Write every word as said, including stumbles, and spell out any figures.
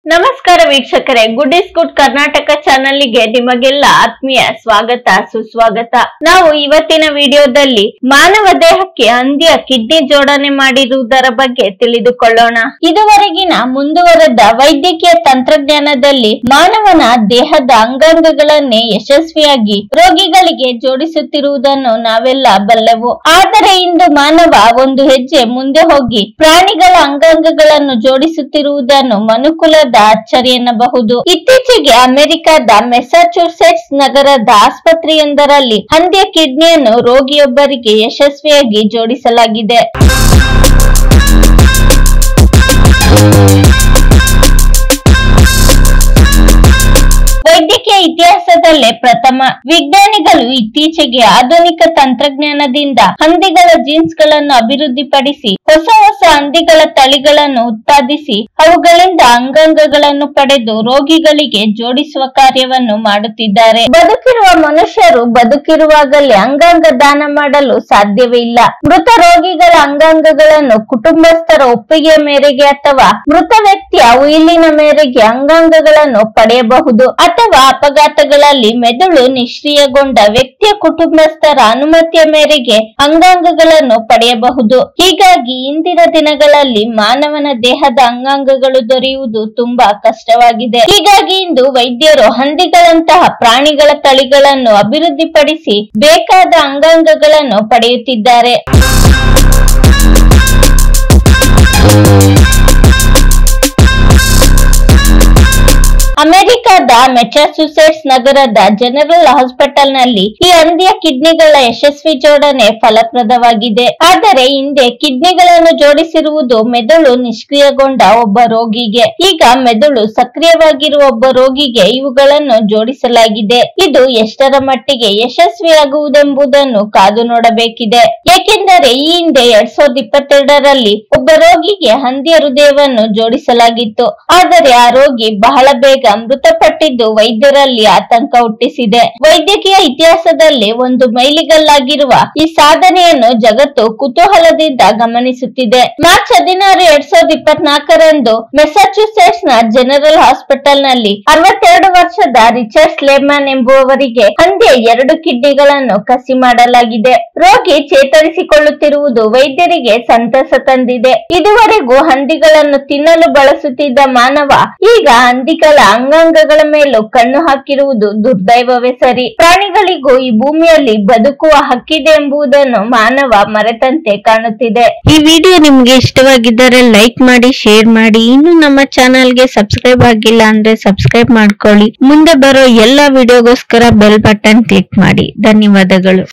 ನಮಸ್ಕಾರ ವೀಕ್ಷಕರೇ, good is good Karnataka channel ಗೆ ನಿಮಗೆಲ್ಲ ಆತ್ಮೀಯ ಸ್ವಾಗತ ಸುಸ್ವಾಗತ. ನಾವು ಇವತ್ತಿನ ವಿಡಿಯೋದಲ್ಲಿ ಮಾನವ ದೇಹಕ್ಕೆ ಹಂದಿಯ ಕಿಡ್ನಿ ಜೋಡಣೆ ಮಾಡಿರುವುದರ ಬಗ್ಗೆ ತಿಳಿದುಕೊಳ್ಳೋಣ. ಇದುವರೆಗಿನ ಮುಂದುವರೆದ ವೈದ್ಯಕೀಯ ತಂತ್ರಜ್ಞಾನದಲ್ಲಿ ಮಾನವನ ದೇಹದ ಅಂಗಾಂಗಗಳನ್ನೇ ಯಶಸ್ವಿಯಾಗಿ ರೋಗಿಗಳಿಗೆ ಜೋಡಿಸುತ್ತಿರುವುದನ್ನು ನಾವೆಲ್ಲ ಬಲ್ಲೆವು. ಆದರೆ ಇಂದು ಮಾನವ ಒಂದು ಹೆಜ್ಜೆ ಮುಂದೆ ಹೋಗಿ ಪ್ರಾಣಿಗಳ ಅಂಗಾಂಗಗಳನ್ನು ಜೋಡಿಸುತ್ತಿರುವುದನ್ನು ಮನುಕುಲದ ಅಚ್ಚರಿ ಎನ್ನಬಹುದು. ಇತ್ತೀಚೆಗೆ ಅಮೆರಿಕದ ಮೆಸಾಚುಸೆಟ್ಸ್ ನಗರದ ಆಸ್ಪತ್ರೆಯೊಂದರಲ್ಲಿ ಹಂದಿಯ ಕಿಡ್ನಿಯನ್ನು ರೋಗಿಯೊಬ್ಬರಿಗೆ ಯಶಸ್ವಿಯಾಗಿ ಜೋಡಿಸಲಾಗಿದೆ. ವೈದ್ಯಕೀಯ ಇತಿಹಾಸದಲ್ಲೇ ಪ್ರಥಮ. ವಿಜ್ಞಾನಿಗಳು ಇತ್ತೀಚೆಗೆ ಆಧುನಿಕ ತಂತ್ರಜ್ಞಾನದಿಂದ ಹಂದಿಗಳ ಜೀನ್ಸ್ ಗಳನ್ನು ಅಭಿವೃದ್ಧಿಪಡಿಸಿ ಹೊಸ ಹೊಸ ಹಂದಿಗಳ ತಳಿಗಳನ್ನು ಉತ್ಪಾದಿಸಿ ಅವುಗಳಿಂದ ಅಂಗಾಂಗಗಳನ್ನು ಪಡೆದು ರೋಗಿಗಳಿಗೆ ಜೋಡಿಸುವ ಕಾರ್ಯವನ್ನು ಮಾಡುತ್ತಿದ್ದಾರೆ. ಬದುಕಿರುವ ಮನುಷ್ಯರು ಬದುಕಿರುವಾಗಲೇ ಅಂಗಾಂಗ ದಾನ ಮಾಡಲು ಸಾಧ್ಯವೇ ಇಲ್ಲ. ಮೃತ ರೋಗಿಗಳ ಅಂಗಾಂಗಗಳನ್ನು ಕುಟುಂಬಸ್ಥರ ಒಪ್ಪಿಗೆಯ ಮೇರೆಗೆ ಅಥವಾ ಮೃತ ವ್ಯಕ್ತಿಯ ಉಯಿಲಿನ ಮೇರೆಗೆ ಅಂಗಾಂಗಗಳನ್ನು ಪಡೆಯಬಹುದು. ಅಥವಾ ಅಪಘಾತಗಳಲ್ಲಿ ಮೆದುಳು ನಿಷ್ಕ್ರಿಯಗೊಂಡ ವ್ಯಕ್ತಿಯ ಕುಟುಂಬಸ್ಥರ ಅನುಮತಿಯ ಮೇರೆಗೆ ಅಂಗಾಂಗಗಳನ್ನು ಪಡೆಯಬಹುದು. ಹೀಗಾಗಿ ಇಂದಿನ ದಿನಗಳಲ್ಲಿ ಮಾನವನ ದೇಹದ ಅಂಗಾಂಗಗಳು ದೊರೆಯುವುದು ತುಂಬಾ ಕಷ್ಟವಾಗಿದೆ. ಹೀಗಾಗಿ ಇಂದು ವೈದ್ಯರು ಹಂದಿಗಳಂತಹ ಪ್ರಾಣಿಗಳ ತಳಿಗಳನ್ನು ಅಭಿವೃದ್ಧಿಪಡಿಸಿ ಬೇಕಾದ ಅಂಗಾಂಗಗಳನ್ನು ಪಡೆಯುತ್ತಿದ್ದಾರೆ. ಅಮೆರಿಕದ ಮೆಸಾಚುಸೆಟ್ಸ್ ನಗರದ ಜನರಲ್ ಹಾಸ್ಪಿಟಲ್ ನಲ್ಲಿ ಈ ಹಂದಿಯ ಕಿಡ್ನಿಗಳ ಯಶಸ್ವಿ ಜೋಡಣೆ ಫಲಪ್ರದವಾಗಿದೆ. ಆದರೆ ಹಿಂದೆ ಕಿಡ್ನಿಗಳನ್ನು ಜೋಡಿಸಿರುವುದು ಮೆದುಳು ನಿಷ್ಕ್ರಿಯಗೊಂಡ ಒಬ್ಬ ರೋಗಿಗೆ. ಈಗ ಮೆದುಳು ಸಕ್ರಿಯವಾಗಿರುವ ಒಬ್ಬ ರೋಗಿಗೆ ಇವುಗಳನ್ನು ಜೋಡಿಸಲಾಗಿದೆ. ಇದು ಎಷ್ಟರ ಮಟ್ಟಿಗೆ ಯಶಸ್ವಿಯಾಗುವುದೆಂಬುದನ್ನು ಕಾದು ನೋಡಬೇಕಿದೆ. ಏಕೆಂದರೆ ಈ ಹಿಂದೆ ಎರಡ್ ಸಾವಿರದ ಇಪ್ಪತ್ತೆರಡರಲ್ಲಿ ಒಬ್ಬ ರೋಗಿಗೆ ಹಂದಿಯ ಹೃದಯವನ್ನು ಜೋಡಿಸಲಾಗಿತ್ತು. ಆದರೆ ಆ ರೋಗಿ ಬಹಳ ಬೇಗ ಮೃತಪಟ್ಟಿದ್ದು ವೈದ್ಯರಲ್ಲಿ ಆತಂಕ ಹುಟ್ಟಿಸಿದೆ. ವೈದ್ಯಕೀಯ ಇತಿಹಾಸದಲ್ಲಿ ಒಂದು ಮೈಲಿಗಲ್ಲಾಗಿರುವ ಈ ಸಾಧನೆಯನ್ನು ಜಗತ್ತು ಕುತೂಹಲದಿಂದ ಗಮನಿಸುತ್ತಿದೆ. ಮಾರ್ಚ್ ಹದಿನಾರು ಎರಡ್ ಸಾವಿರದ ಇಪ್ಪತ್ನಾಲ್ಕರಂದು ಮೆಸಾಚುಸೆಟ್ಸ್ ನ ಜನರಲ್ ಹಾಸ್ಪಿಟಲ್ ನಲ್ಲಿ ಅರವತ್ತೆರಡು ವರ್ಷದ ರಿಚರ್ಡ್ ಸ್ಲೇಮನ್ ಎಂಬುವವರಿಗೆ ಹಂದಿಯ ಎರಡು ಕಿಡ್ನಿಗಳನ್ನು ಕಸಿ ಮಾಡಲಾಗಿದೆ. ರೋಗಿ ಚೇತರಿಸಿಕೊಳ್ಳುತ್ತಿರುವುದು ವೈದ್ಯರಿಗೆ ಸಂತಸ ತಂದಿದೆ. ಇದುವರೆಗೂ ಹಂದಿಗಳನ್ನು ತಿನ್ನಲು ಬಳಸುತ್ತಿದ್ದ ಮಾನವ ಈಗ ಹಂದಿಗಳ ಅಂಗಾಂಗಗಳ ಮೇಲೂ ಕಣ್ಣು ಹಾಕಿರುವುದು ದುರ್ದೈವವೇ ಸರಿ. ಪ್ರಾಣಿಗಳಿಗೂ ಈ ಭೂಮಿಯಲ್ಲಿ ಬದುಕುವ ಹಕ್ಕಿದೆ ಎಂಬುದನ್ನು ಮಾನವ ಮರೆತಂತೆ ಕಾಣುತ್ತಿದೆ. ಈ ವಿಡಿಯೋ ನಿಮ್ಗೆ ಇಷ್ಟವಾಗಿದ್ದರೆ ಲೈಕ್ ಮಾಡಿ, ಶೇರ್ ಮಾಡಿ. ಇನ್ನು ನಮ್ಮ ಚಾನೆಲ್ಗೆ ಸಬ್ಸ್ಕ್ರೈಬ್ ಆಗಿಲ್ಲ ಅಂದ್ರೆ ಸಬ್ಸ್ಕ್ರೈಬ್ ಮಾಡ್ಕೊಳ್ಳಿ. ಮುಂದೆ ಬರೋ ಎಲ್ಲಾ ವಿಡಿಯೋಗೋಸ್ಕರ ಬೆಲ್ ಬಟನ್ ಕ್ಲಿಕ್ ಮಾಡಿ. ಧನ್ಯವಾದಗಳು.